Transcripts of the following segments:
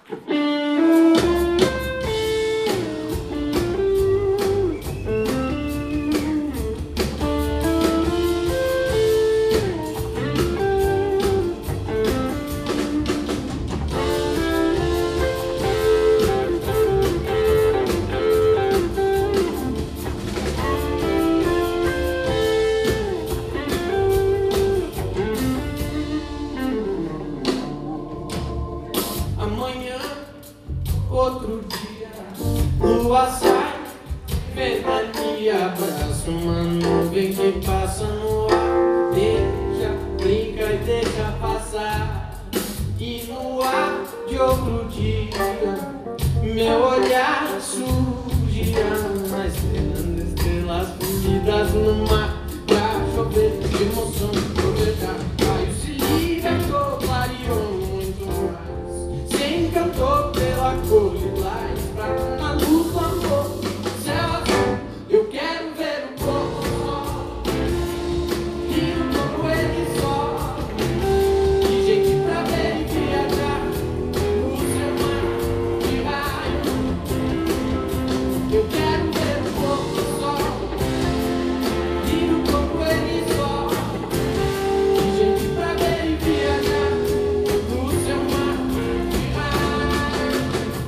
Amanhã, outro dia, lua sai, ventania, abraça uma nuvem que passa no ar. Deixa, brinca e deixa passar. E no ar de outro dia, meu olhar surgia nas estrelas fundidas no mar. Pra chover de emoção, trovejar, raio se libertou, clareou muito mais. Se encantou pela cor lilás, pra na luz do amor, céu azul. Eu quero ver o pôr do sol, rindo como ele só. Que gente pra ver e viajar no seu mar de raio. Eu quero ver o pôr do sol, rindo como ele só. Que gente pra ver e viajar no seu mar de raio.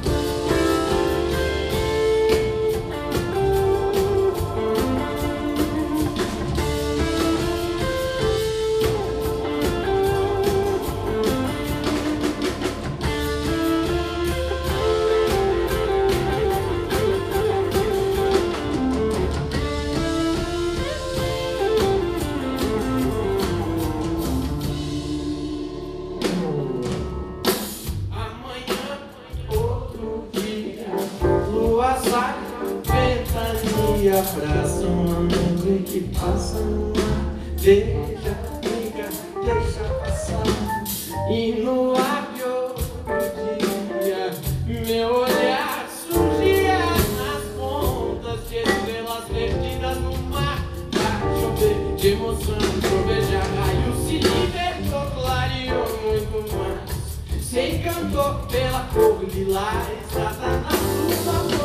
Amanhã, outro dia, lua sai, ventania, abraça uma nuvem que passa no mar. Deixa, brinca, deixa passar. E no ar de outro dia, meu olhar surgia nas pontas de estrelas perdidas no mar. Pra chover de emoção, trovejar, raio se libertou, clareou muito mais. Se encantou pela cor lilás, nada na sua